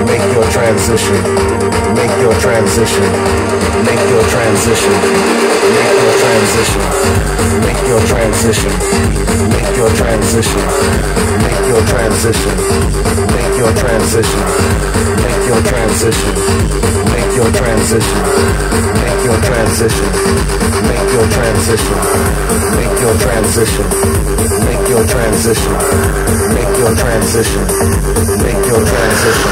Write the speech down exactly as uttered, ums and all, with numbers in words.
make your transition, make your transition, make your transition, make your transition, make your transition, make your transition, make your transition, make your transition, make your transition, make your transition, make your transition, make your transition, make your transition, make your transition, make your transition, make your transition.